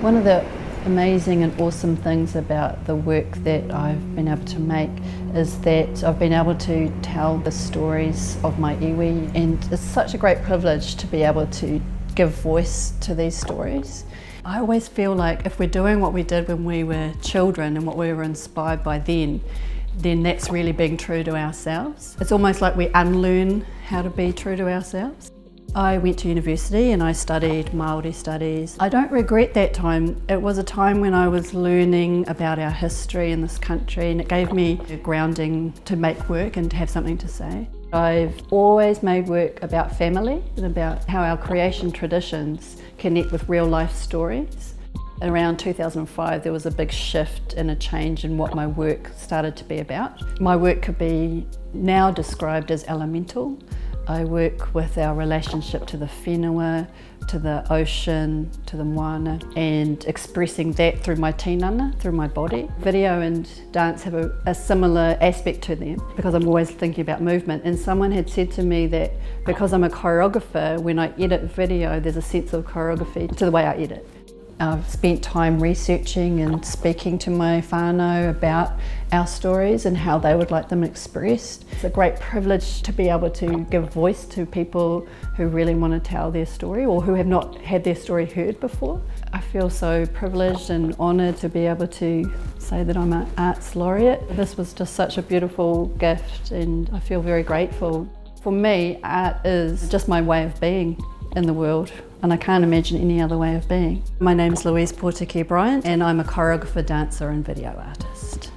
One of the amazing and awesome things about the work that I've been able to make is that I've been able to tell the stories of my iwi, and it's such a great privilege to be able to give voice to these stories. I always feel like if we're doing what we did when we were children and what we were inspired by then that's really being true to ourselves. It's almost like we unlearn how to be true to ourselves. I went to university and I studied Māori Studies. I don't regret that time. It was a time when I was learning about our history in this country, and it gave me a grounding to make work and to have something to say. I've always made work about family and about how our creation traditions connect with real life stories. Around 2005 there was a big shift and a change in what my work started to be about. My work could be now described as elemental. I work with our relationship to the whenua, to the ocean, to the moana, and expressing that through my tinana, through my body. Video and dance have a similar aspect to them because I'm always thinking about movement, and someone had said to me that because I'm a choreographer, when I edit video there's a sense of choreography to the way I edit. I've spent time researching and speaking to my whānau about our stories and how they would like them expressed. It's a great privilege to be able to give voice to people who really want to tell their story or who have not had their story heard before. I feel so privileged and honoured to be able to say that I'm an Arts Laureate. This was just such a beautiful gift and I feel very grateful. For me, art is just my way of being in the world, and I can't imagine any other way of being. My name's Louise Potiki Bryant and I'm a choreographer, dancer and video artist.